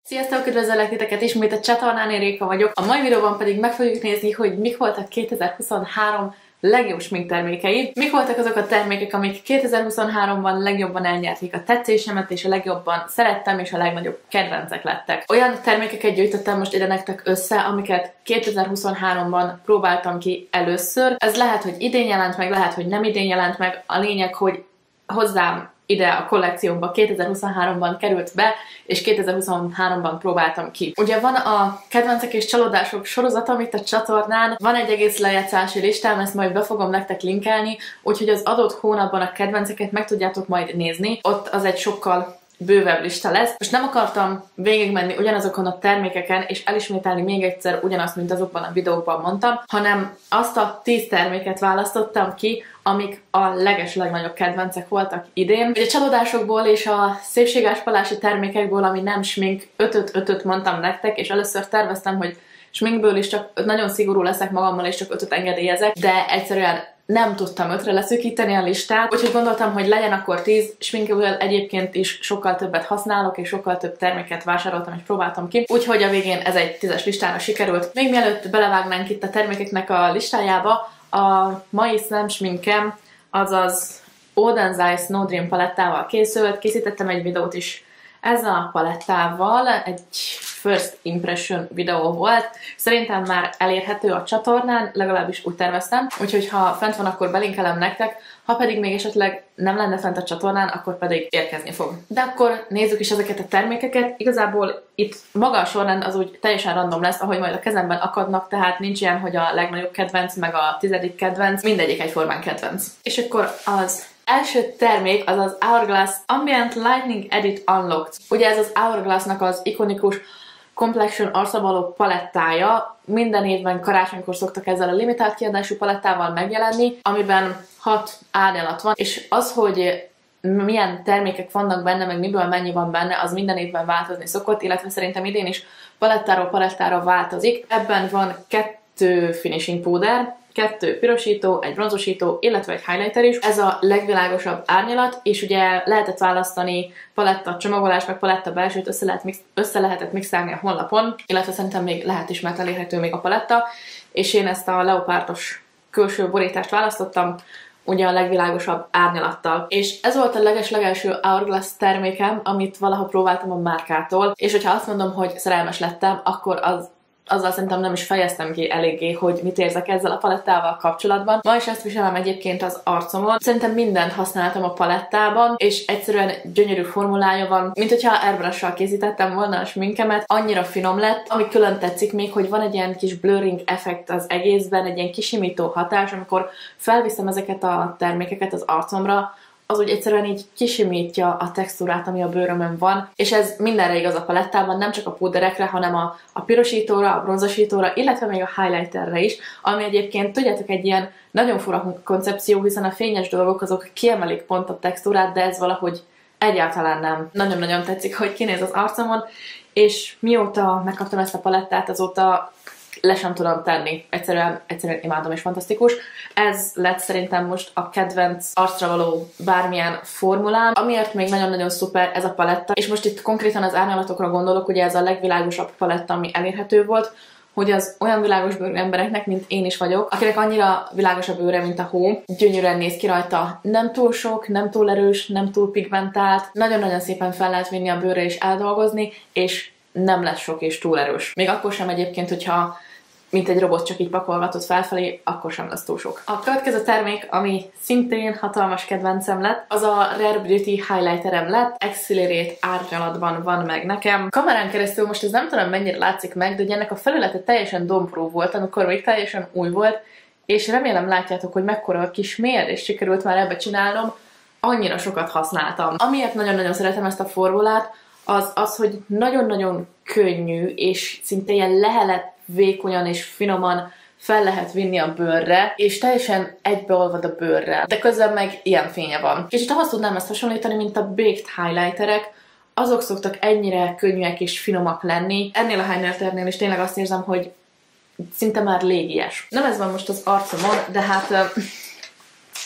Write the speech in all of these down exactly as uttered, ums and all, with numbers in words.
Sziasztok, üdvözöllek titeket ismét a csatornán, én Réka vagyok. A mai videóban pedig meg fogjuk nézni, hogy mik voltak kétezer-huszonhárom legjobb sminktermékei. Mik voltak azok a termékek, amik kétezer-huszonháromban legjobban elnyerték a tetszésemet, és a legjobban szerettem, és a legnagyobb kedvencek lettek. Olyan termékeket gyűjtöttem most ide nektek össze, amiket kétezer-huszonháromban próbáltam ki először. Ez lehet, hogy idén jelent meg, lehet, hogy nem idén jelent meg. A lényeg, hogy hozzám ide a kollekciómba kétezer-huszonháromban került be, és kétezer-huszonháromban próbáltam ki. Ugye van a kedvencek és csalódások sorozatom itt a csatornán, van egy egész lejátszási listám, ezt majd be fogom nektek linkelni, úgyhogy az adott hónapban a kedvenceket meg tudjátok majd nézni. Ott az egy sokkal bővebb lista lesz. Most nem akartam végigmenni ugyanazokon a termékeken, és elismételni még egyszer ugyanazt, mint azokban a videókban mondtam, hanem azt a tíz terméket választottam ki, amik a leges legnagyobb kedvencek voltak idén. Ugye a csalódásokból és a szépségáspodási termékekből, ami nem smink, ötöt ötöt mondtam nektek, és először terveztem, hogy sminkből is csak nagyon szigorú leszek magammal, és csak ötöt engedélyezek, de egyszerűen nem tudtam ötre leszűkíteni a listát, úgyhogy gondoltam, hogy legyen akkor tíz, sminkből egyébként is sokkal többet használok, és sokkal több terméket vásároltam, és próbáltam ki, úgyhogy a végén ez egy tízes listára sikerült. Még mielőtt belevágnánk itt a termékeknek a listájába, a mai szem sminkem, azaz Old Eyes Snow Dream palettával készült, készítettem egy videót is ezzel a palettával, egy first impression videó volt. Szerintem már elérhető a csatornán, legalábbis úgy terveztem, úgyhogy ha fent van, akkor belinkelem nektek, ha pedig még esetleg nem lenne fent a csatornán, akkor pedig érkezni fog. De akkor nézzük is ezeket a termékeket. Igazából itt maga a sorrend az úgy teljesen random lesz, ahogy majd a kezemben akadnak, tehát nincs ilyen, hogy a legnagyobb kedvenc, meg a tizedik kedvenc, mindegyik egyformán kedvenc. És akkor az első termék az az Hourglass Ambient Lightning Edit Unlocked. Ugye ez az Hourglassnak az ikonikus Complexion arcravaló palettája. Minden évben karácsonykor szoktak ezzel a limitált kiadású palettával megjelenni, amiben hat árnyalat van, és az, hogy milyen termékek vannak benne, meg miből mennyi van benne, az minden évben változni szokott, illetve szerintem idén is palettáról palettára változik. Ebben van kettő finishing púder, kettő pirosító, egy bronzosító, illetve egy highlighter is. Ez a legvilágosabb árnyalat, és ugye lehetett választani paletta csomagolás, meg paletta belsőt össze, lehet mix, össze lehetett mixelni a honlapon, illetve szerintem még lehet is, mert elérhető még a paletta, és én ezt a leopárdos külső borítást választottam, ugye a legvilágosabb árnyalattal. És ez volt a leges-legelső Hourglass termékem, amit valaha próbáltam a márkától, és hogyha azt mondom, hogy szerelmes lettem, akkor az azzal szerintem nem is fejeztem ki eléggé, hogy mit érzek ezzel a palettával kapcsolatban. Ma is ezt viselem egyébként az arcomon. Szerintem mindent használtam a palettában, és egyszerűen gyönyörű formulája van, mint hogyha airbrush-sal készítettem volna a sminkemet. Annyira finom lett. Ami külön tetszik még, hogy van egy ilyen kis blurring effekt az egészben, egy ilyen kisimító hatás, amikor felviszem ezeket a termékeket az arcomra, az úgy egyszerűen így kisimítja a textúrát, ami a bőrömön van, és ez mindenre igaz a palettában, nem csak a púderekre, hanem a, a pirosítóra, a bronzosítóra, illetve még a highlighterre is, ami egyébként, tudjátok, egy ilyen nagyon fura koncepció, hiszen a fényes dolgok azok kiemelik pont a textúrát, de ez valahogy egyáltalán nem. Nagyon-nagyon tetszik, hogy kinéz az arcomon, és mióta megkaptam ezt a palettát, azóta le sem tudom tenni. Egyszerűen, egyszerűen imádom, és fantasztikus. Ez lett szerintem most a kedvenc arcra való bármilyen formulám. Amiért még nagyon-nagyon szuper ez a paletta, és most itt konkrétan az árnyalatokra gondolok, ugye ez a legvilágosabb paletta, ami elérhető volt, hogy az olyan világos bőrű embereknek, mint én is vagyok, akinek annyira világos a bőre, mint a hó, gyönyörűen néz ki rajta. Nem túl sok, nem túl erős, nem túl pigmentált, nagyon-nagyon szépen fel lehet vinni a bőrre és eldolgozni, és nem lesz sok és túl erős. Még akkor sem egyébként, hogyha mint egy robot csak így pakolgatott felfelé, akkor sem lesz túl sok. A következő termék, ami szintén hatalmas kedvencem lett, az a Rare Beauty highlighterem lett, Accelerate árnyalatban van meg nekem. Kamerán keresztül most ez nem tudom mennyire látszik meg, de ugye ennek a felülete teljesen dompró volt, amikor még teljesen új volt, és remélem látjátok, hogy mekkora a kis mérdést sikerült már ebbe csinálnom, annyira sokat használtam. Amiért nagyon-nagyon szeretem ezt a formulát, az az, hogy nagyon-nagyon könnyű, és szinte ilyen lehelet vékonyan és finoman fel lehet vinni a bőrre, és teljesen egybeolvad a bőrrel, de közben meg ilyen fénye van. Kicsit ahhoz tudnám ezt hasonlítani, mint a baked highlighterek, azok szoktak ennyire könnyűek és finomak lenni. Ennél a highlighternél is tényleg azt érzem, hogy szinte már légies. Nem ez van most az arcomon, de hát uh,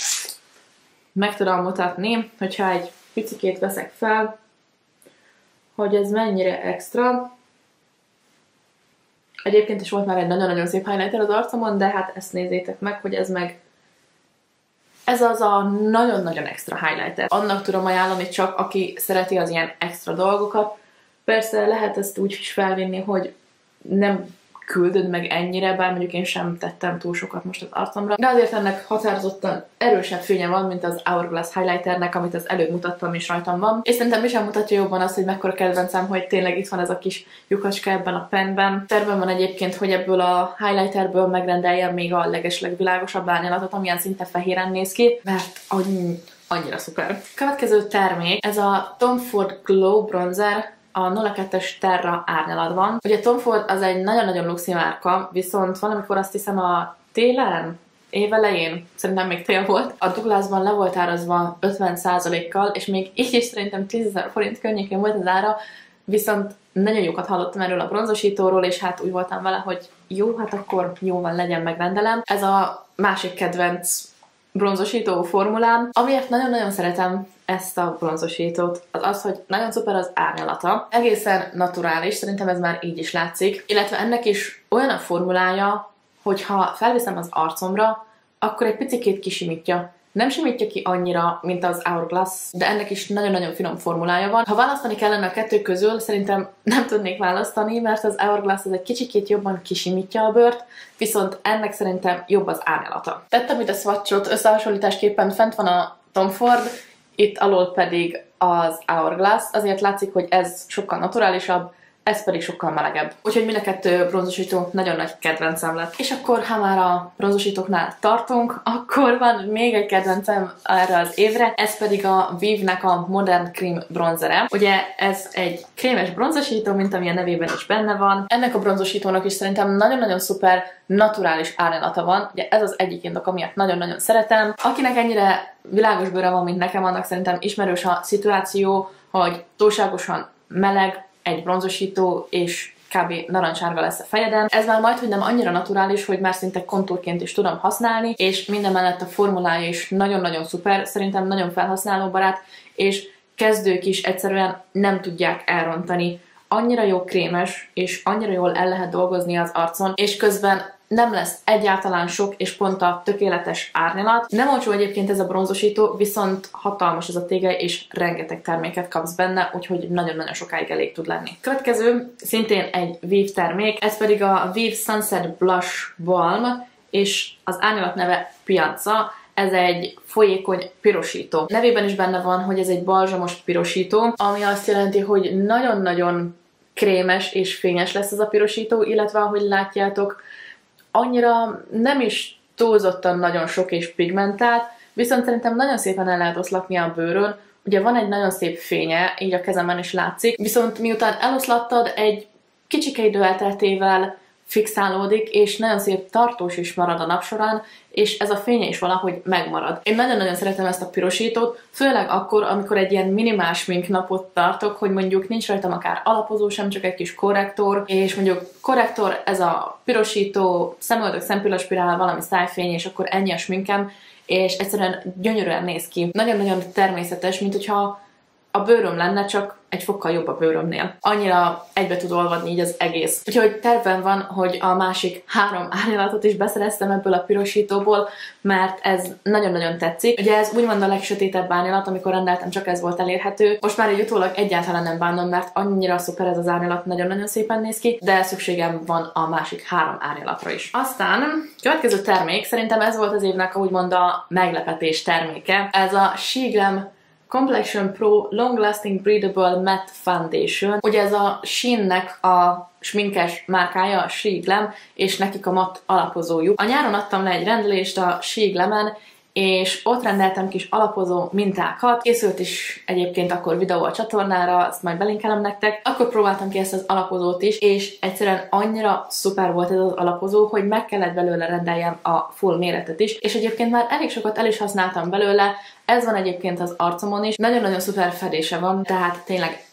meg tudom mutatni, hogyha egy picikét veszek fel, hogy ez mennyire extra. Egyébként is volt már egy nagyon-nagyon szép highlighter az arcomon, de hát ezt nézzétek meg, hogy ez meg... Ez az a nagyon-nagyon extra highlighter. Annak tudom ajánlani csak, aki szereti az ilyen extra dolgokat. Persze lehet ezt úgy is felvinni, hogy nem küldöd meg ennyire, bár mondjuk én sem tettem túl sokat most az arcomra. De azért ennek határozottan erősebb fénye van, mint az Hourglass highlighternek, amit az előbb mutattam és rajtam van. És szerintem mi sem mutatja jobban azt, hogy mekkora kedvencem, hogy tényleg itt van ez a kis lyukacska ebben a penben. Tervem van egyébként, hogy ebből a highlighterből megrendeljem még a legesleg világosabb árnyalatot, amilyen szinte fehéren néz ki, mert annyi, annyira szuper. Következő termék, ez a Tom Ford Glow Bronzer, a nulla kettes Terra árnyalatban. Ugye Tom Ford az egy nagyon-nagyon luxi márka, viszont valamikor azt hiszem a télen, évelején, szerintem még tél volt, a Douglasban le volt árazva ötven százalékkal, és még így is szerintem tízezer forint környékén volt az ára, viszont nagyon jókat hallottam erről a bronzosítóról, és hát úgy voltam vele, hogy jó, hát akkor jó van, legyen, megrendelem. Ez a másik kedvenc bronzosító formulám. Amiért nagyon-nagyon szeretem ezt a bronzosítót, az az, hogy nagyon szuper az árnyalata. Egészen naturális, szerintem ez már így is látszik. Illetve ennek is olyan a formulája, hogy ha felviszem az arcomra, akkor egy picikét kisimítja. Nem simítja ki annyira, mint az Hourglass, de ennek is nagyon-nagyon finom formulája van. Ha választani kellene a kettő közül, szerintem nem tudnék választani, mert az Hourglass az egy kicsikét jobban kisimítja a bőrt, viszont ennek szerintem jobb az árnyalata. Tettem itt a swatchot, összehasonlításképpen fent van a Tom Ford, itt alól pedig az Hourglass, azért látszik, hogy ez sokkal naturálisabb, ez pedig sokkal melegebb. Úgyhogy mind a kettő bronzosító nagyon nagy kedvencem lett. És akkor, ha már a bronzosítóknál tartunk, akkor van még egy kedvencem erre az évre, ez pedig a Vive-nek a Modern Cream bronzere. Ugye ez egy krémes bronzosító, mint ami a nevében is benne van. Ennek a bronzosítónak is szerintem nagyon-nagyon szuper, naturális árnyalata van. Ugye ez az egyik indok, amiért nagyon-nagyon szeretem. Akinek ennyire világos bőre van, mint nekem, annak szerintem ismerős a szituáció, hogy túlságosan meleg egy bronzosító, és kb. Narancsárga lesz a fejeden. Ez már majd, hogy nem annyira naturális, hogy már szinte kontúrként is tudom használni, és minden mellett a formulája is nagyon-nagyon szuper, szerintem nagyon felhasználóbarát, és kezdők is egyszerűen nem tudják elrontani. Annyira jó krémes, és annyira jól el lehet dolgozni az arcon, és közben nem lesz egyáltalán sok és pont a tökéletes árnyalat. Nem olcsó egyébként ez a bronzosító, viszont hatalmas ez a tégely, és rengeteg terméket kapsz benne, úgyhogy nagyon-nagyon sokáig elég tud lenni. Következő szintén egy Vive termék, ez pedig a Vive Sunset Blush Balm, és az árnyalat neve Piazza. Ez egy folyékony pirosító. Nevében is benne van, hogy ez egy balzsamos pirosító, ami azt jelenti, hogy nagyon-nagyon krémes és fényes lesz ez a pirosító, illetve ahogy látjátok, annyira nem is túlzottan nagyon sok és pigmentált, viszont szerintem nagyon szépen el lehet oszlatni a bőrön. Ugye van egy nagyon szép fénye, így a kezemben is látszik, viszont miután eloszlattad, egy kicsike idő elteltével fixálódik, és nagyon szép tartós is marad a nap során, és ez a fénye is valahogy megmarad. Én nagyon-nagyon szeretem ezt a pirosítót, főleg akkor, amikor egy ilyen minimál smink napot tartok, hogy mondjuk nincs rajtam akár alapozó sem, csak egy kis korrektor, és mondjuk korrektor, ez a pirosító, szemöldök, szempillaspirál, valami szájfény, és akkor ennyi a sminkem, és egyszerűen gyönyörűen néz ki. Nagyon-nagyon természetes, mint hogyha a bőröm lenne, csak egy fokkal jobb a bőrömnél. Annyira egybe tud olvadni így az egész. Úgyhogy tervem van, hogy a másik három árnyalatot is beszereztem ebből a pirosítóból, mert ez nagyon-nagyon tetszik. Ugye ez úgymond a legsötétebb árnyalat, amikor rendeltem, csak ez volt elérhető. Most már egy utólag egyáltalán nem bánom, mert annyira szuper ez az árnyalat, nagyon-nagyon szépen néz ki, de szükségem van a másik három árnyalatra is. Aztán következő termék, szerintem ez volt az évnek úgymond a meglepetés terméke. Ez a She Glam Complexion Pro Long Lasting Breathable Matte Foundation. Ugye ez a Shein-nek a sminkes márkája, a She Glam, és nekik a matt alapozójuk. A nyáron adtam le egy rendelést a She Glamen, és ott rendeltem kis alapozó mintákat. Készült is egyébként akkor videó a csatornára, azt majd belinkelem nektek. Akkor próbáltam ki ezt az alapozót is, és egyszerűen annyira szuper volt ez az alapozó, hogy meg kellett belőle rendeljem a full méretet is, és egyébként már elég sokat el is használtam belőle. Ez van egyébként az arcomon is. Nagyon-nagyon szuper fedése van, tehát tényleg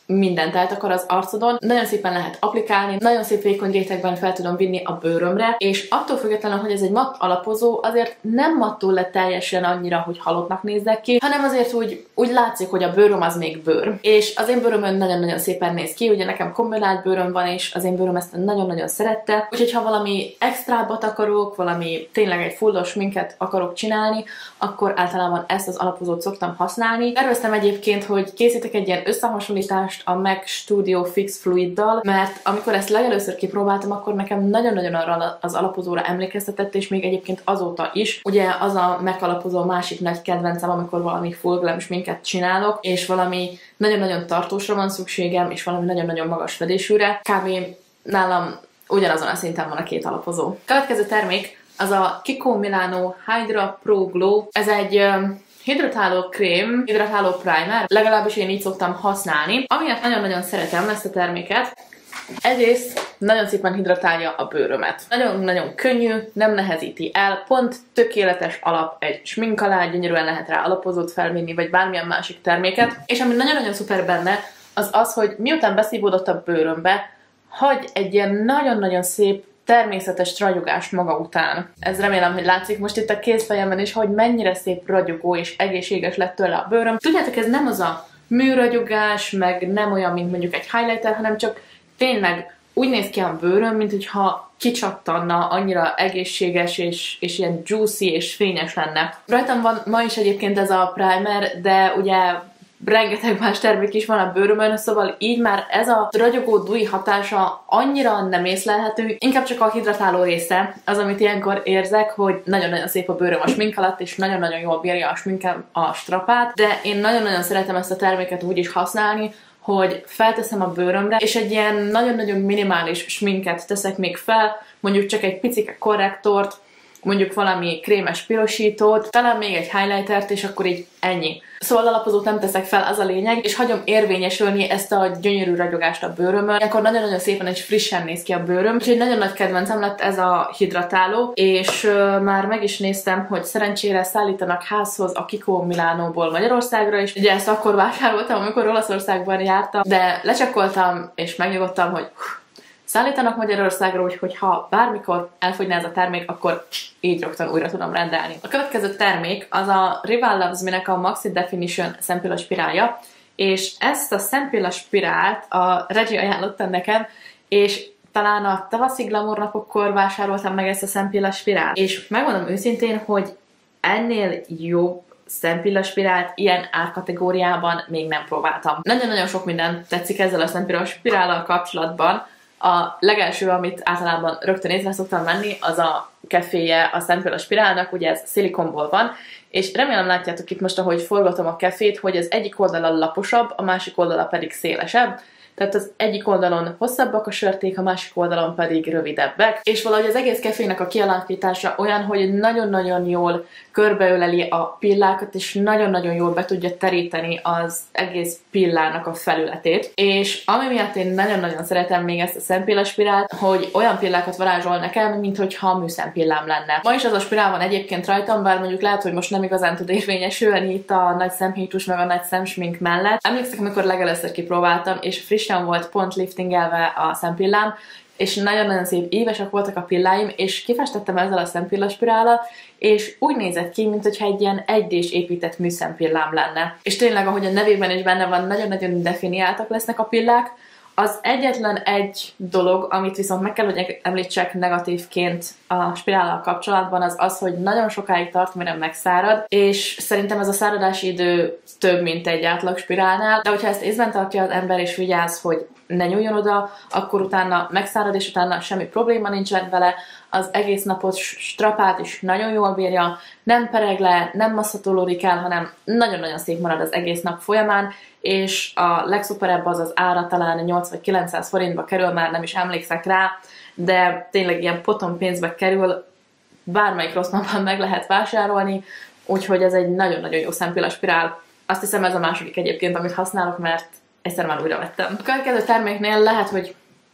mindent eltakar az arcodon, nagyon szépen lehet applikálni, nagyon szép vékony rétegben fel tudom vinni a bőrömre, és attól függetlenül, hogy ez egy matt alapozó, azért nem mattól lett teljesen annyira, hogy halottnak nézzek ki, hanem azért úgy, úgy látszik, hogy a bőröm az még bőr. És az én bőrömön nagyon-nagyon szépen néz ki, ugye nekem kombinált bőröm van, és az én bőröm ezt nagyon-nagyon szerette, úgyhogy ha valami extrábbat akarok, valami tényleg egy fullos minket akarok csinálni, akkor általában ezt az alapozót szoktam használni. Terveztem egyébként, hogy készítek egy ilyen összehasonlítást a MAC Studio Fix Fluiddal, mert amikor ezt legelőször kipróbáltam, akkor nekem nagyon-nagyon arra az alapozóra emlékeztetett, és még egyébként azóta is. Ugye az a MAC alapozó másik nagy kedvencem, amikor valami full glam sminket csinálok, és valami nagyon-nagyon tartósra van szükségem, és valami nagyon-nagyon magas fedésűre. Kb. Nálam ugyanazon a szinten van a két alapozó. Következő termék az a Kiko Milano Hydra Pro Glow. Ez egy hidratáló krém, hidratáló primer, legalábbis én így szoktam használni. Amiért nagyon-nagyon szeretem ezt a terméket, egyrészt nagyon szépen hidratálja a bőrömet. Nagyon-nagyon könnyű, nem nehezíti el, pont tökéletes alap egy smink alá, gyönyörűen lehet rá alapozót felvinni, vagy bármilyen másik terméket. És ami nagyon-nagyon szuper benne, az az, hogy miután beszívódott a bőrömbe, hagy egy ilyen nagyon-nagyon szép természetes ragyogás maga után. Ez remélem, hogy látszik most itt a kézfejemben is, hogy mennyire szép ragyogó és egészséges lett tőle a bőröm. Tudjátok, ez nem az a műragyogás, meg nem olyan, mint mondjuk egy highlighter, hanem csak tényleg úgy néz ki a bőröm, mint hogyha kicsattanna, annyira egészséges és, és ilyen juicy és fényes lenne. Rajtam van ma is egyébként ez a primer, de ugye rengeteg más termék is van a bőrömön, szóval így már ez a ragyogó dúi hatása annyira nem észlelhető, inkább csak a hidratáló része az, amit ilyenkor érzek, hogy nagyon-nagyon szép a bőröm a smink alatt, és nagyon-nagyon jól bírja a sminkem a strapát, de én nagyon-nagyon szeretem ezt a terméket úgy is használni, hogy felteszem a bőrömre, és egy ilyen nagyon-nagyon minimális sminket teszek még fel, mondjuk csak egy picike korrektort, mondjuk valami krémes pirosítót, talán még egy highlightert, és akkor így ennyi. Szóval alapozót nem teszek fel, az a lényeg, és hagyom érvényesülni ezt a gyönyörű ragyogást a bőrömön. Akkor nagyon-nagyon szépen és frissen néz ki a bőröm, úgyhogy nagyon nagy kedvencem lett ez a hidratáló, és uh, már meg is néztem, hogy szerencsére szállítanak házhoz a Kiko Milánóból Magyarországra is. Ugye ezt akkor vásároltam, amikor Olaszországban jártam, de lecsekkoltam, és megnyugodtam, hogy szállítanak Magyarországra, úgyhogy ha bármikor elfogyna ez a termék, akkor így rögtön újra tudom rendelni. A következő termék az a Rival Loves Me-nek a Maxi Definition szempilla spirálja, és ezt a szempilla spirált a Regi ajánlotta nekem, és talán a tavaszi glamour napokkor vásároltam meg ezt a szempilla spirált. És megmondom őszintén, hogy ennél jobb szempilla spirált ilyen árkategóriában még nem próbáltam. Nagyon-nagyon sok minden tetszik ezzel a szempilla spirállal kapcsolatban. A legelső, amit általában rögtön észre szoktam venni, az a keféje a szempilla spirálnak, ugye ez szilikonból van, és remélem látjátok itt most, ahogy forgatom a kefét, hogy az egyik oldala laposabb, a másik oldala pedig szélesebb. Tehát az egyik oldalon hosszabbak a sörték, a másik oldalon pedig rövidebbek. És valahogy az egész kefének a kialakítása olyan, hogy nagyon-nagyon jól körbeöleli a pillákat, és nagyon-nagyon jól be tudja teríteni az egész pillának a felületét. És ami miatt én nagyon-nagyon szeretem még ezt a szempilla spirált, hogy olyan pillákat varázsol nekem, minthogyha műszempillám lenne. Ma is az a spirál van egyébként rajtam, bár mondjuk lehet, hogy most nem igazán tud érvényesülni itt a nagy szemhétus meg a nagy szemsmink mellett. Emlékszek, amikor legelőször kipróbáltam, és frissen volt pont liftingelve a szempillám, és nagyon-nagyon szép évesek voltak a pilláim, és kifestettem ezzel a szempillaspirállal, és úgy nézett ki, mintha egy ilyen egydés épített műszempillám lenne. És tényleg, ahogy a nevében is benne van, nagyon-nagyon definiáltak lesznek a pillák. Az egyetlen egy dolog, amit viszont meg kell, hogy említsek negatívként a spirállal kapcsolatban, az az, hogy nagyon sokáig tart, mire megszárad, és szerintem ez a száradási idő több, mint egy átlag spirálnál, de hogyha ezt észben tartja az ember és vigyáz, hogy ne nyúljon oda, akkor utána megszárad, és utána semmi probléma nincsen vele, az egész napot strapát is nagyon jól bírja, nem pereg le, nem masszatolódik el, hanem nagyon-nagyon szép marad az egész nap folyamán, és a legszuperebb az az ára, talán nyolcszáz vagy kilencszáz forintba kerül, már nem is emlékszek rá, de tényleg ilyen potom pénzbe kerül, bármelyik rosszban meg lehet vásárolni, úgyhogy ez egy nagyon-nagyon jó szempillaspirál. Azt hiszem, ez a második egyébként, amit használok, mert egyszer már újra vettem. A következő terméknél lehet, hogy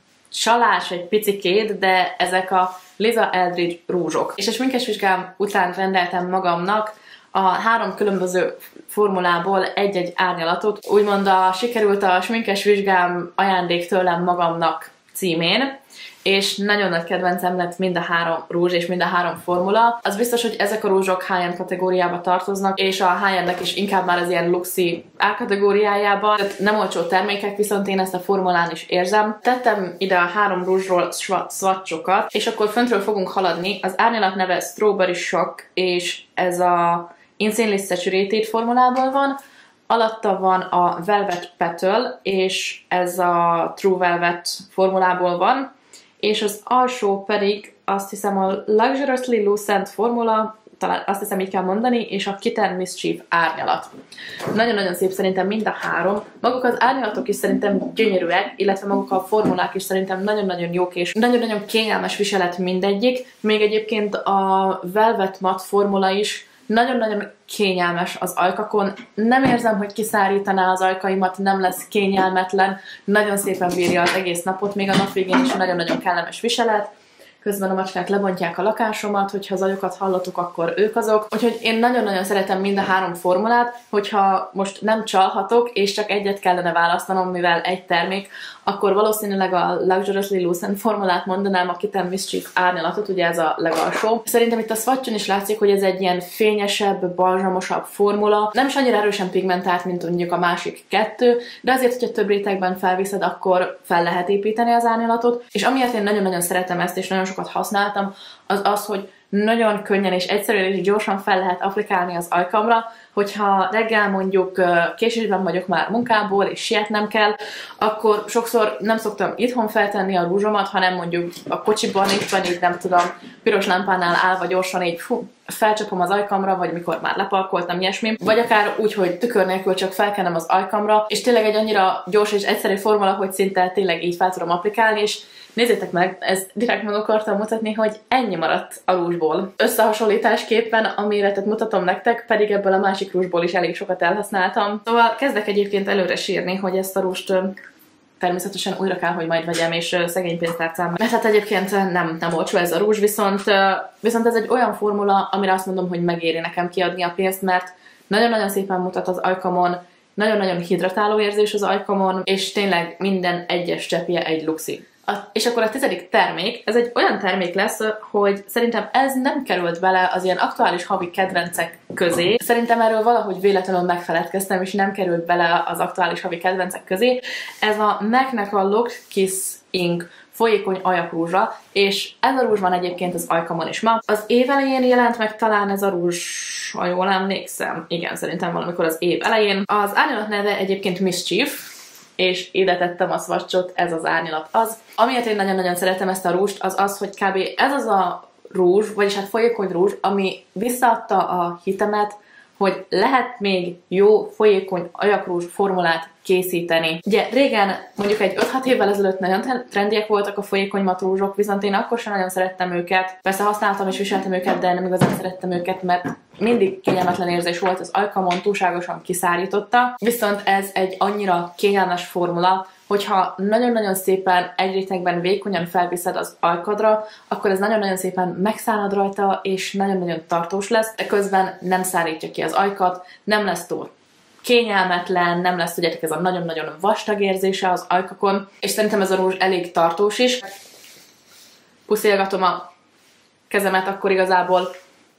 csalás egy picikét, de ezek a Liza Eldridge rúzsok. És a sminkes vizsgám után rendeltem magamnak a három különböző formulából egy-egy árnyalatot, úgymond a sikerült a sminkes vizsgám ajándék tőlem magamnak címén, és nagyon nagy kedvencem lett mind a három rúzs és mind a három formula. Az biztos, hogy ezek a rúzsok high-end kategóriába tartoznak, és a high-endek is inkább már az ilyen luxi árkategóriájába. Tehát nem olcsó termékek, viszont én ezt a formulán is érzem. Tettem ide a három rúzsról swatchokat, és akkor föntről fogunk haladni. Az árnyalat neve Strawberry Shock, és ez a Insanely Saturated formulából van. Alatta van a Velvet Petal, és ez a True Velvet formulából van. És az alsó pedig azt hiszem a Luxuriously Lucent formula, talán azt hiszem így kell mondani, és a Kitten Mischief árnyalat. Nagyon-nagyon szép szerintem mind a három. Maguk az árnyalatok is szerintem gyönyörűek, illetve maguk a formulák is szerintem nagyon-nagyon jók, és nagyon-nagyon kényelmes viselet mindegyik. Még egyébként a Velvet Matte formula is nagyon-nagyon kényelmes az ajkakon. Nem érzem, hogy kiszárítaná az ajkaimat, nem lesz kényelmetlen. Nagyon szépen bírja az egész napot, még a nap végén is nagyon-nagyon kellemes viselet. Közben a macskák lebontják a lakásomat, hogyha az ajukat hallottuk, akkor ők azok. Úgyhogy én nagyon-nagyon szeretem mind a három formulát, hogyha most nem csalhatok, és csak egyet kellene választanom, mivel egy termék, akkor valószínűleg a Luxuriously Lucent formulát mondanám, a Kitten Mischief árnyalatot, ugye ez a legalsó. Szerintem itt a swatchon is látszik, hogy ez egy ilyen fényesebb, balzsamosabb formula. Nem is annyira erősen pigmentált, mint mondjuk a másik kettő, de azért, hogyha több rétegben felviszed, akkor fel lehet építeni az árnyalatot. És amiért én nagyon-nagyon szeretem ezt, és nagyon sokat használtam, az az, hogy nagyon könnyen és egyszerűen és gyorsan fel lehet applikálni az ajkamra, hogyha reggel mondjuk késésben vagyok már munkából, és sietnem kell, akkor sokszor nem szoktam itthon feltenni a rúzsomat, hanem mondjuk a kocsiban éppen így nem tudom, piros lámpánál állva gyorsan így fú, felcsapom az ajkamra, vagy mikor már leparkoltam, ilyesmi, vagy akár úgy, hogy tükör nélkül csak felkenem az ajkamra, és tényleg egy annyira gyors és egyszerű formula, hogy szinte tényleg így fel tudom applikálni, és nézzétek meg, ezt direkt meg akartam mutatni, hogy ennyi maradt a rúzsból. Összehasonlításképpen a méretet mutatom nektek, pedig ebből a másik rúzsból is elég sokat elhasználtam. Szóval kezdek egyébként előre sírni, hogy ezt a rúzst természetesen újra kell, hogy majd vegyem, és szegény pénztárcám. Mert hát egyébként nem, nem olcsó ez a rúzs, viszont, viszont ez egy olyan formula, amire azt mondom, hogy megéri nekem kiadni a pénzt, mert nagyon-nagyon szépen mutat az ajkamon, nagyon-nagyon hidratáló érzés az ajkamon, és tényleg minden egyes cseppje egy luxi. A, és akkor a tizedik termék, ez egy olyan termék lesz, hogy szerintem ez nem került bele az ilyen aktuális havi kedvencek közé. Szerintem erről valahogy véletlenül megfeledkeztem, és nem került bele az aktuális havi kedvencek közé. Ez a MAC-nek a Lock Kiss Ink folyékony ajakrúzsa, és ez a rúzs van egyébként az ajkamon is ma. Az év elején jelent meg talán ez a rúzs, ha jól emlékszem, igen, szerintem valamikor az év elején. Az árnyalat neve egyébként Mischief, és ide tettem a swatchot, ez az árnyalat az. Amiért én nagyon-nagyon szeretem ezt a rúzst, az az, hogy kb. Ez az a rúzs, vagyis hát folyékony rúzs, ami visszaadta a hitemet, hogy lehet még jó folyékony ajakrúzs formulát készíteni. Ugye régen, mondjuk egy öt-hat évvel ezelőtt nagyon trendiek voltak a folyékony matrúzsok, viszont én akkor sem nagyon szerettem őket. Persze használtam és viseltem őket, de nem igazán szerettem őket, mert mindig kényelmetlen érzés volt az ajkamon, túlságosan kiszárította. Viszont ez egy annyira kényelmes formula, hogyha nagyon-nagyon szépen egy rétegben vékonyan felviszed az ajkadra, akkor ez nagyon-nagyon szépen megszállad rajta, és nagyon-nagyon tartós lesz, de közben nem szárítja ki az ajkat, nem lesz túl kényelmetlen, nem lesz, tudjátok, ez a nagyon-nagyon vastag érzése az ajkakon, és szerintem ez a rúzs elég tartós is. Puszilgatom a kezemet, akkor igazából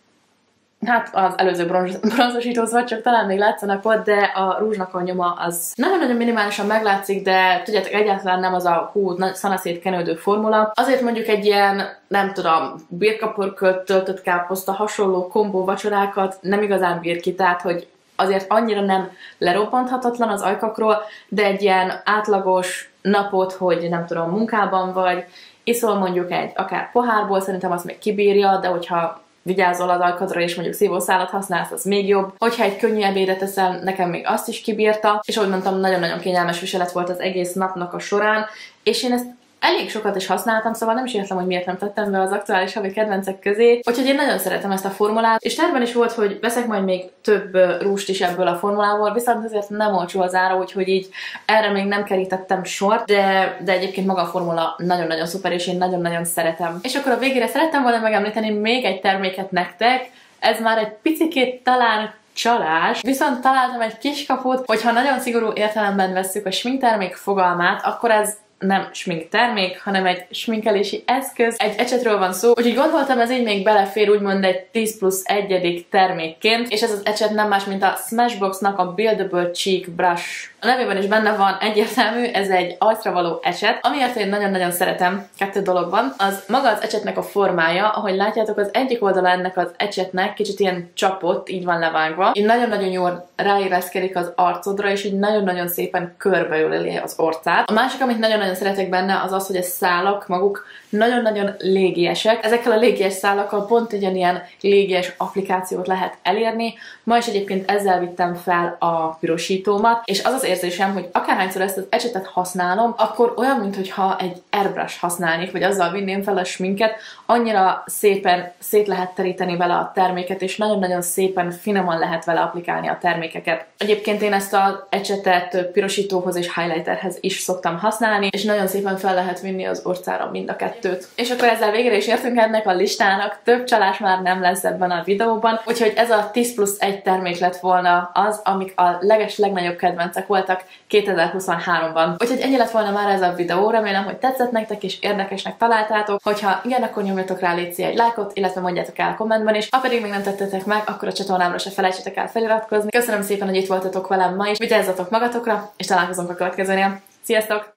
hát az előző bronz, bronzosítóz vagy csak talán még látszanak ott, de a rúzsnak a nyoma az nagyon-nagyon minimálisan meglátszik, de tudjátok, egyáltalán nem az a hú, szanaszét kenődő formula. Azért mondjuk egy ilyen, nem tudom, birkapörkölt, töltött káposzta, hasonló kombó vacsorákat nem igazán bír ki, tehát hogy azért annyira nem lerobbanthatatlan az ajkakról, de egy ilyen átlagos napot, hogy nem tudom, munkában vagy, iszol mondjuk egy akár pohárból, szerintem azt még kibírja, de hogyha vigyázol az ajkadra, és mondjuk szívószálat használsz, az még jobb. Hogyha egy könnyű ebédet eszel, nekem még azt is kibírta, és ahogy mondtam, nagyon-nagyon kényelmes viselet volt az egész napnak a során, és én ezt elég sokat is használtam, szóval nem is értem, hogy miért nem tettem be az aktuális havi kedvencek közé. Úgyhogy én nagyon szeretem ezt a formulát, és tervben is volt, hogy veszek majd még több rúst is ebből a formulából, viszont azért nem olcsó az ára, úgyhogy így erre még nem kerítettem sort, de, de egyébként maga a formula nagyon-nagyon szuper, és én nagyon-nagyon szeretem. És akkor a végére szerettem volna megemlíteni még egy terméket nektek, Ez már egy picikét talán csalás, viszont találtam egy kiskaput, hogyha nagyon szigorú értelemben vesszük a sminktermék fogalmát, akkor ez nem sminktermék, hanem egy sminkelési eszköz. Egy ecsetről van szó, úgyhogy gondoltam, ez így még belefér úgymond egy tíz plusz egyedik termékként, és ez az ecset nem más, mint a Smashboxnak a Buildable Cheek Brush. A nevében is benne van egyértelmű, ez egy arcra való ecset, amiért én nagyon-nagyon szeretem. Kettő dolog van. Az maga az ecsetnek a formája, ahogy látjátok, az egyik oldala ennek az ecsetnek kicsit ilyen csapott, így van levágva. Így nagyon-nagyon jól ráéreszkedik az arcodra, és így nagyon-nagyon szépen körbeöleli az orcát. A másik, amit nagyon-nagyon szeretek benne, az az, hogy a szálak maguk nagyon-nagyon légiesek. Ezekkel a légies szálakkal pont egy ilyen légies applikációt lehet elérni. Ma is egyébként ezzel vittem fel a pirosítómat, és az az érzésem, hogy akárhányszor ezt az ecsetet használom, akkor olyan, mintha egy airbrush használnék, vagy azzal vinném fel a sminket, annyira szépen szét lehet teríteni vele a terméket, és nagyon-nagyon szépen, finoman lehet vele applikálni a termékeket. Egyébként én ezt az ecsetet pirosítóhoz és highlighterhez is szoktam használni, és nagyon szépen fel lehet vinni az orcára mind a kettőt. És akkor ezzel végre is értünk ennek a listának, több csalás már nem lesz ebben a videóban, úgyhogy ez a tíz plusz egy termék lett volna az, amik a leges legnagyobb kedvencek voltak kétezer-huszonháromban. Úgyhogy ennyi lett volna már ez a videó, remélem, hogy tetszett nektek és érdekesnek találtátok. Hogyha igen, akkor nyomjatok rá légy egy lájkot, illetve mondjátok el a kommentben is. Ha pedig még nem tettetek meg, akkor a csatornámra se felejtsetek el feliratkozni. Köszönöm szépen, hogy itt voltatok velem ma is, vigyázzatok magatokra, és találkozunk a következőnél. Sziasztok!